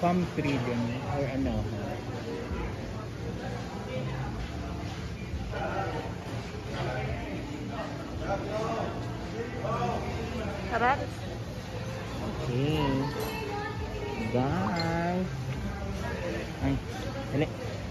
palm tree din or ano ha. Sarap. Okay. Guys. Ay, dali.